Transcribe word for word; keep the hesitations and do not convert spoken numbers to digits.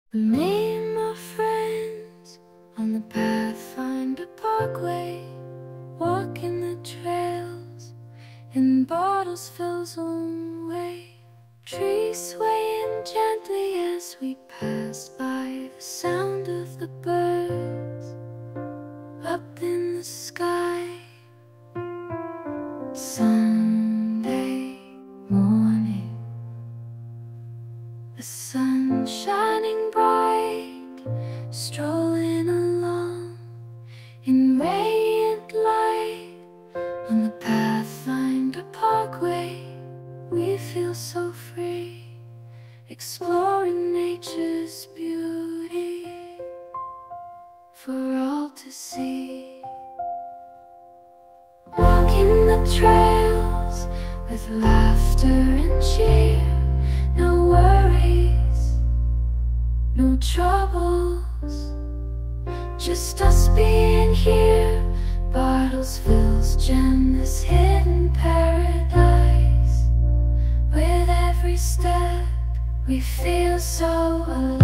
Me and my friends on the Pathfinder Parkway, walking the trails in Bartlesville's own way. Trees swaying gently as we pass by, the sound of the birds up in the sky. Sunday morning, the sun shining bright, strolling along in radiant light. On the Pathfinder Parkway, we feel so free, exploring nature's beauty for all to see. Walking the trails with laughter and cheer, no worries, no troubles, just us being here. Bartlesville's gem, this hidden paradise. With every step we feel so alive.